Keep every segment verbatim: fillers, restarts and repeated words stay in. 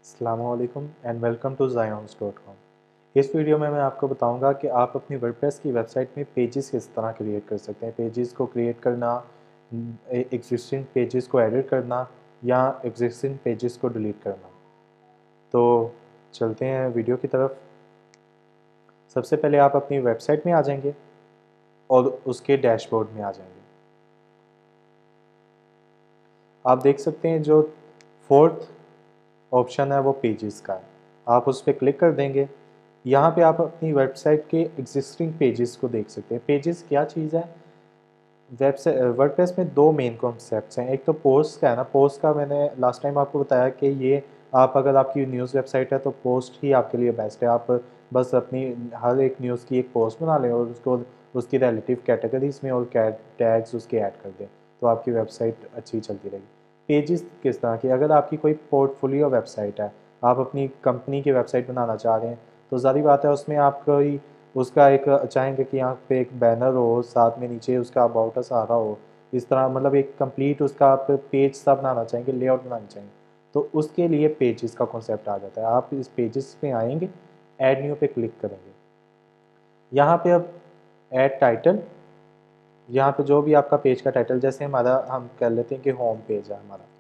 अस्सलामुअलैकुम and welcome to Zions dot com. इस video में मैं आपको बताऊंगा कि आप अपनी वर्डप्रेस की वेबसाइट में पेजेस किस तरह क्रिएट कर सकते हैं। पेजेस को क्रिएट करना, एग्जिस्टिंग पेजेस को एडिट करना या एग्जिस्टिंग पेजेस को डिलीट करना। तो चलते हैं वीडियो की तरफ। सबसे पहले आप अपनी वेबसाइट में आ जाएंगे और उसके डैशबोर्ड में आ जाएंगे। आप देख सकते हैं जो फोर्थ ऑप्शन है वो पेजेस का है, आप उस पर क्लिक कर देंगे। यहाँ पे आप अपनी वेबसाइट के एग्जिस्टिंग पेजेस को देख सकते हैं। पेजेस क्या चीज़ है? वेबसाइट वर्डप्रेस में दो मेन कॉन्सेप्ट्स हैं। एक तो पोस्ट का है ना, पोस्ट का मैंने लास्ट टाइम आपको बताया कि ये आप अगर आपकी न्यूज़ वेबसाइट है तो पोस्ट ही आपके लिए बेस्ट है। आप बस अपनी हर एक न्यूज़ की एक पोस्ट बना लें और उसको उसकी रिलेटिव कैटेगरीज में और टैग्स उसके ऐड कर दें, तो आपकी वेबसाइट अच्छी चलती रहेगी। पेजेस किस तरह की? अगर आपकी कोई पोर्टफोलियो वेबसाइट है, आप अपनी कंपनी की वेबसाइट बनाना चाह रहे हैं, तो ज़ाहिर बात है उसमें आप कोई उसका एक चाहेंगे कि यहाँ पे एक बैनर हो, साथ में नीचे उसका अबाउट अस आ रहा हो, इस तरह मतलब एक कंप्लीट उसका आप पेज सा बनाना चाहेंगे, लेआउट बनाना चाहेंगे, तो उसके लिए पेजेस का कॉन्सेप्ट आ जाता है। आप इस पेजेस पे आएंगे, ऐड न्यू पे क्लिक करेंगे। यहाँ पे अब ऐड टाइटल, यहाँ पे जो भी आपका पेज का टाइटल, जैसे हमारा हम कह लेते हैं कि होम पेज है हमारा,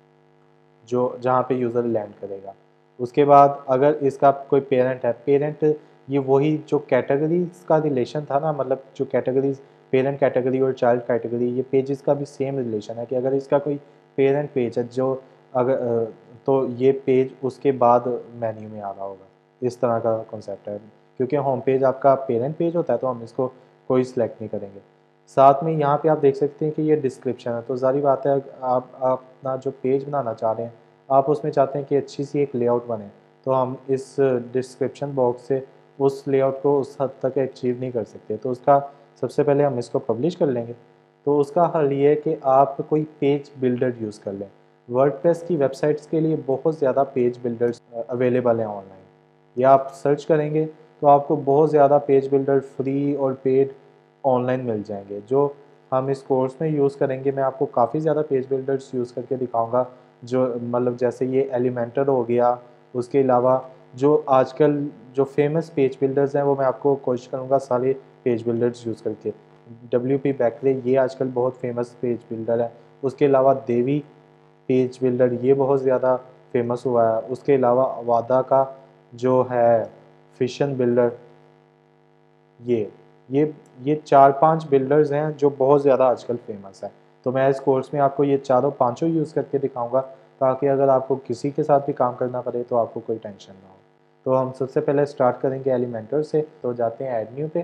जो जहाँ पे यूज़र लैंड करेगा। उसके बाद अगर इसका कोई पेरेंट है, पेरेंट ये वही जो कैटेगरीज का रिलेशन था ना, मतलब जो कैटेगरीज पेरेंट कैटेगरी और चाइल्ड कैटेगरी, ये पेजेस का भी सेम रिलेशन है कि अगर इसका कोई पेरेंट पेज है जो अगर तो ये पेज उसके बाद मेन्यू में आ रहा होगा। इस तरह का कॉन्सेप्ट है। क्योंकि होम पेज आपका पेरेंट पेज होता है तो हम इसको कोई सिलेक्ट नहीं करेंगे। साथ में यहाँ पे आप देख सकते हैं कि ये डिस्क्रिप्शन है, तो ज़ाहिर बात है आप अपना जो पेज बनाना चाह रहे हैं, आप उसमें चाहते हैं कि अच्छी सी एक लेआउट बने, तो हम इस डिस्क्रिप्शन बॉक्स से उस लेआउट को उस हद तक अचीव नहीं कर सकते। तो उसका सबसे पहले हम इसको पब्लिश कर लेंगे। तो उसका हल ये है कि आप कोई पेज बिल्डर यूज़ कर लें। वर्डप्रेस की वेबसाइट्स के लिए बहुत ज़्यादा पेज बिल्डर्स अवेलेबल हैं ऑनलाइन। या आप सर्च करेंगे तो आपको बहुत ज़्यादा पेज बिल्डर फ्री और पेड ऑनलाइन मिल जाएंगे, जो हम इस कोर्स में यूज़ करेंगे। मैं आपको काफ़ी ज़्यादा पेज बिल्डर्स यूज़ करके दिखाऊंगा, जो मतलब जैसे ये एलिमेंटर हो गया। उसके अलावा जो आजकल जो फेमस पेज बिल्डर्स हैं वो मैं आपको कोशिश करूँगा सारे पेज बिल्डर्स यूज़ करके। डब्ल्यू पी बैकरी ये आजकल बहुत फेमस पेज बिल्डर है। उसके अलावा देवी पेज बिल्डर ये बहुत ज़्यादा फेमस हुआ है। उसके अलावा अवादा का जो है फिशन बिल्डर, ये ये ये चार पांच बिल्डर्स हैं जो बहुत ज़्यादा आजकल फेमस है। तो मैं इस कोर्स में आपको ये चारों पांचों यूज़ करके दिखाऊंगा, ताकि अगर आपको किसी के साथ भी काम करना पड़े तो आपको कोई टेंशन ना हो। तो हम सबसे पहले स्टार्ट करेंगे एलिमेंटर से। तो जाते हैं ऐड न्यू पे।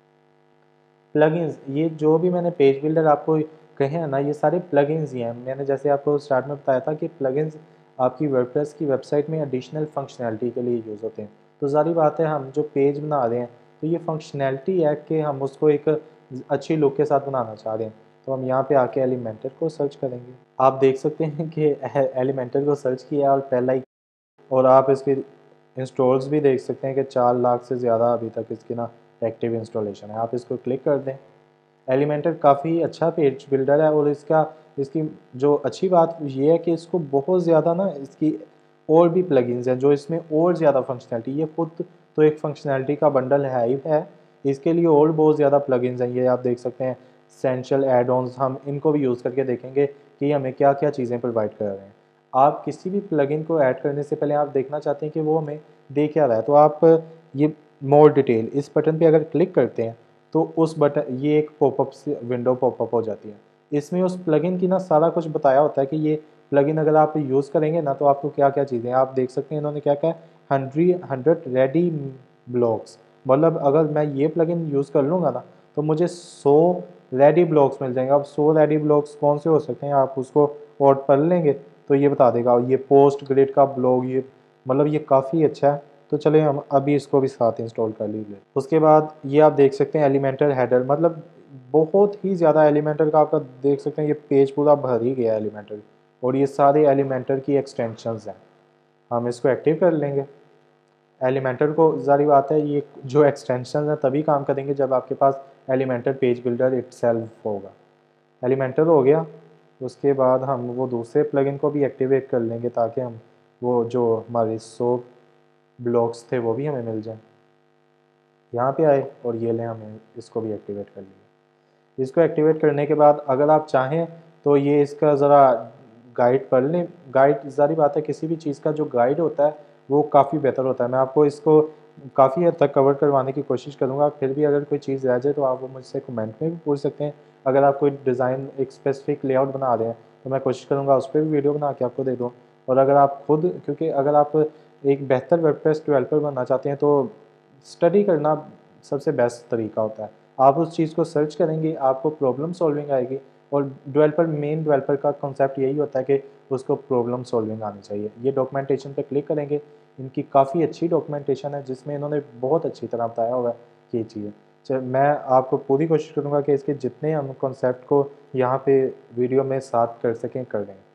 प्लगइन्स, ये जो भी मैंने पेज बिल्डर आपको कहे हैं ना, ये सारे प्लगइन्स ही हैं। मैंने जैसे आपको स्टार्ट में बताया था कि प्लगइन्स आपकी वर्डप्रेस की वेबसाइट में एडिशनल फंक्शनैलिटी के लिए यूज़ होते हैं। तो ज़ाहिर बात है हम जो पेज बना रहे हैं तो ये फंक्शनैलिटी है कि हम उसको एक अच्छी लुक के साथ बनाना चाह रहे हैं। तो हम यहाँ पे आके एलिमेंटर को सर्च करेंगे। आप देख सकते हैं कि एलिमेंटर को सर्च किया और पहला ही, और आप इसके इंस्टॉल्स भी देख सकते हैं कि चार लाख से ज़्यादा अभी तक इसकी ना एक्टिव इंस्टॉलेशन है। आप इसको क्लिक कर दें। एलिमेंटर काफ़ी अच्छा पेज बिल्डर है, और इसका इसकी जो अच्छी बात ये है कि इसको बहुत ज़्यादा ना इसकी और भी प्लगइन्स हैं जो इसमें और ज़्यादा फंक्शनैलिटी, ये खुद तो एक फंक्शनैलिटी का बंडल है ही है, इसके लिए और बहुत ज़्यादा प्लगइन्स हैं। ये आप देख सकते हैं एसेंशियल एड ऑन्स, हम इनको भी यूज़ करके देखेंगे कि हमें क्या क्या चीज़ें प्रोवाइड कर रहे हैं। आप किसी भी प्लगइन को ऐड करने से पहले आप देखना चाहते हैं कि वो हमें दे क्या रहा है, तो आप ये मोर डिटेल इस बटन पे अगर क्लिक करते हैं तो उस बटन ये एक पॉपअप से विंडो पॉपअप हो जाती है। इसमें उस प्लगइन की ना सारा कुछ बताया होता है कि ये प्लगइन अगर आप यूज़ करेंगे ना तो आपको क्या क्या चीज़ें आप देख सकते हैं। इन्होंने क्या कहा है, हंड्रेड हंड्रेड रेडी ब्लॉक्स, मतलब अगर मैं ये प्लगइन यूज़ कर लूँगा ना तो मुझे सौ रेडी ब्लॉक्स मिल जाएंगे। अब सौ रेडी ब्लॉक्स कौन से हो सकते हैं, आप उसको और पढ़ लेंगे तो ये बता देगा। ये पोस्ट ग्रिड का ब्लॉग, ये मतलब ये काफ़ी अच्छा है। तो चले हम अभी इसको भी साथ इंस्टॉल कर लीजिए। उसके बाद ये आप देख सकते हैं एलिमेंटर हेडर, मतलब बहुत ही ज़्यादा एलिमेंटर का आपका देख सकते हैं ये पेज पूरा भर ही गया एलिमेंटर, और ये सारे एलिमेंटर की एक्सटेंशंस हैं। हम इसको एक्टिव कर लेंगे। एलिमेंटर को ज़ाहिर बात है ये जो एक्सटेंशन हैं तभी काम करेंगे जब आपके पास एलिमेंटर पेज बिल्डर इटसेल्फ होगा। एलिमेंटर हो गया। उसके बाद हम वो दूसरे प्लगइन को भी एक्टिवेट कर लेंगे ताकि हम वो जो हमारे सौ ब्लॉक्स थे वो भी हमें मिल जाएं। यहाँ पे आए और ये लें, हमें इसको भी एक्टिवेट कर लिया। इसको एक्टिवेट करने के बाद अगर आप चाहें तो ये इसका ज़रा गाइड पढ़ लें। गाइड ज़ाहिर बात है, किसी भी चीज़ का जो गाइड होता है वो काफ़ी बेहतर होता है। मैं आपको इसको काफ़ी हद तक कवर करवाने की कोशिश करूँगा, फिर भी अगर कोई चीज़ रह जाए तो आप वो मुझसे कमेंट में भी पूछ सकते हैं। अगर आप कोई डिज़ाइन एक स्पेसिफिक लेआउट बना रहे हैं तो मैं कोशिश करूँगा उस पर भी वीडियो बना के आपको दे दूँ। और अगर आप खुद, क्योंकि अगर आप एक बेहतर वर्डप्रेस डेवलपर बनना चाहते हैं तो स्टडी करना सबसे बेस्ट तरीका होता है। आप उस चीज़ को सर्च करेंगे, आपको प्रॉब्लम सॉल्विंग आएगी, और डेवलपर, मेन डेवलपर का कॉन्सेप्ट यही होता है कि उसको प्रॉब्लम सॉल्विंग आनी चाहिए। ये डॉक्यूमेंटेशन पे क्लिक करेंगे, इनकी काफ़ी अच्छी डॉक्यूमेंटेशन है जिसमें इन्होंने बहुत अच्छी तरह बताया हुआ है कि ये चीज़ है। मैं आपको पूरी कोशिश करूँगा कि इसके जितने हम कॉन्सेप्ट को यहाँ पे वीडियो में साथ कर सकें कर दें।